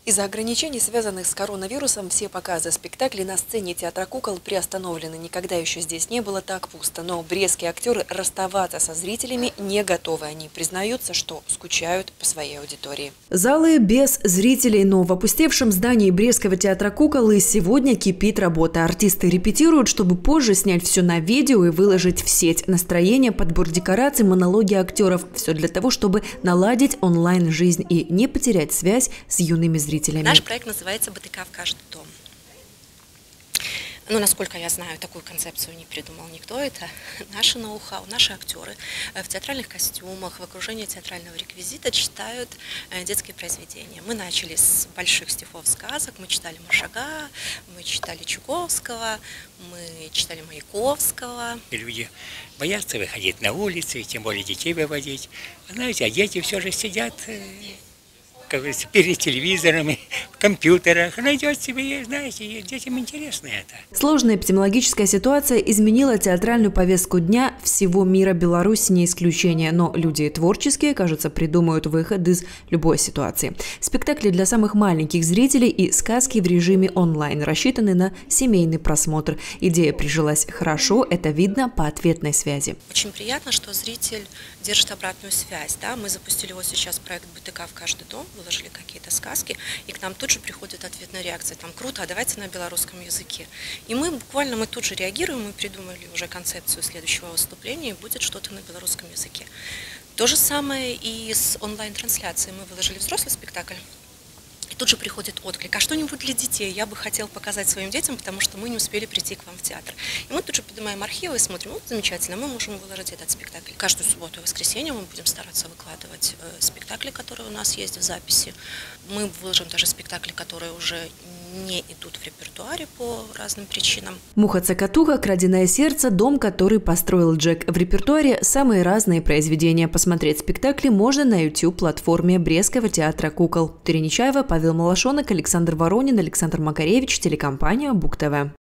Из-за ограничений, связанных с коронавирусом, все показы спектаклей на сцене театра кукол приостановлены. Никогда еще здесь не было так пусто. Но брестские актеры расставаться со зрителями не готовы. Они признаются, что скучают по своей аудитории. Залы без зрителей, но в опустевшем здании Брестского театра кукол и сегодня кипит работа. Артисты репетируют, чтобы позже снять все на видео и выложить в сеть. Настроение, подбор декораций, монологи актеров. Все для того, чтобы наладить онлайн-жизнь и не потерять связь с юными зрителями. Наш проект называется «БТК в каждый дом». Ну, насколько я знаю, такую концепцию не придумал никто. Это наши ноу-хау, наши актеры в театральных костюмах, в окружении театрального реквизита читают детские произведения. Мы начали с больших стихов сказок, мы читали Маршака, мы читали Чуковского, мы читали Маяковского. Люди боятся выходить на улицы, тем более детей выводить. Знаете, а дети все же сидят, как говорится, перед телевизорами, в компьютерах. Найдет себе, знаете, детям интересно это. Сложная эпидемиологическая ситуация изменила театральную повестку дня всего мира. Беларусь не исключение. Но люди творческие, кажется, придумают выход из любой ситуации. Спектакли для самых маленьких зрителей и сказки в режиме онлайн рассчитаны на семейный просмотр. Идея прижилась хорошо, это видно по ответной связи. Очень приятно, что зритель держит обратную связь. Да? Мы запустили вот сейчас проект «БТК в каждый дом», выложили какие-то сказки, и к нам тут же приходит ответная реакция. Там круто, а давайте на белорусском языке. И мы тут же реагируем, мы придумали уже концепцию следующего выступления, и будет что-то на белорусском языке. То же самое и с онлайн-трансляцией. Мы выложили взрослый спектакль. И тут же приходит отклик. А что-нибудь для детей я бы хотел показать своим детям, потому что мы не успели прийти к вам в театр. И мы тут же поднимаем архивы и смотрим, вот замечательно, мы можем выложить этот спектакль. Каждую субботу и воскресенье мы будем стараться выкладывать спектакли, которые у нас есть в записи. Мы выложим даже спектакли, которые уже не идут в репертуаре по разным причинам. «Муха-цокотуха», «Краденое сердце», «Дом, который построил Джек». В репертуаре самые разные произведения. Посмотреть спектакли можно на YouTube-платформе Брестского театра кукол. Тереничаева, Павел Малашонок, Александр Воронин, Александр Макаревич, телекомпания Бук ТВ.